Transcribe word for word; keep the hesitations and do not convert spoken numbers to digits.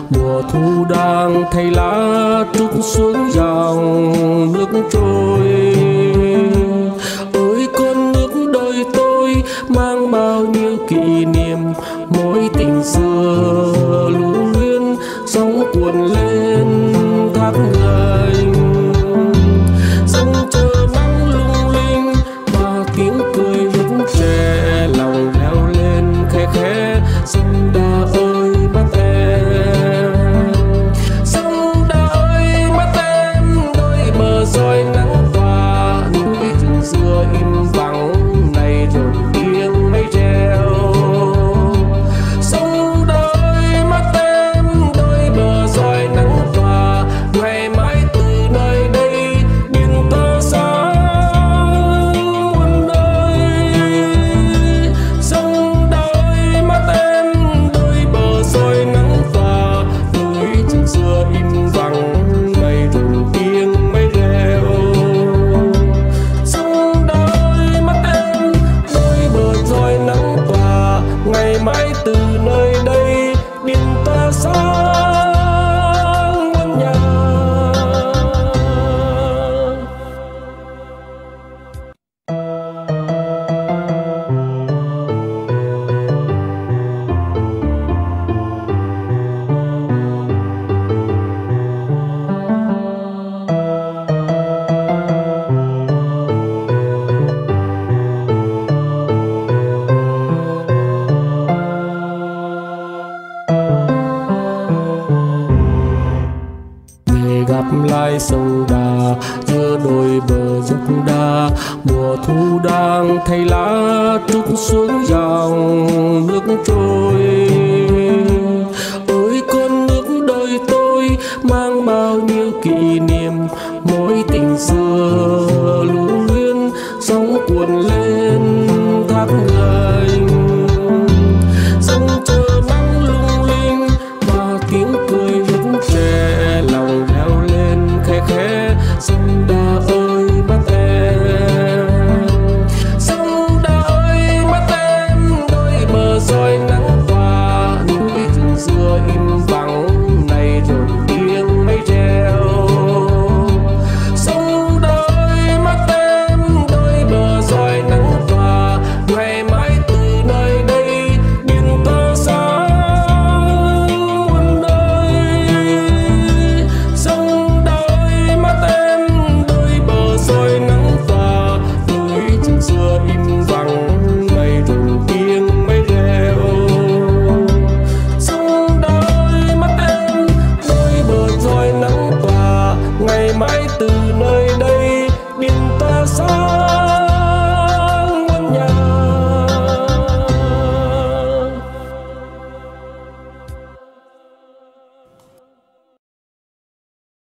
mùa thu đang thay lá trúc xuống dòng nước trôi. Ôi con nước đời tôi mang bao nhiêu kỷ niệm, mối tình xưa lưu luyến sóng cuồn lên thác gành. Sông chờ nắng lung linh và tiếng cười rất trẻ, lòng leo lên khe khẽ. Sông Đà ơi mắt em, sông Đà ơi mắt em, đôi bờ soi nắng tỏa, núi rừng xưa im vắng nay rồi tiếng mây reo. Sông Đà ơi mắt em, đôi bờ soi nắng tỏa, ngày mãi từ nơi đây biển tơ sáng muôn nơi. Sông Đà ơi mắt em, đôi bờ soi nắng tỏa, núi rừng xưa im vắng nay rồi tiếng mây reo. Sông Đà ơi mắt em, đôi bờ soi nắng tỏa, ngày mãi từ nơi đây biển ta sáng muôn nhà. Để gặp lại sông Đà giữa đôi bờ dốc đá, mùa thu đang thay lá trúc xuống dòng nước trôi. Ôi con nước đời tôi mang bao nhiêu kỷ niệm, mối tình xưa lưu luyến sóng cuồn lên thác gành. Sông chờ nắng lung linh và tiếng cười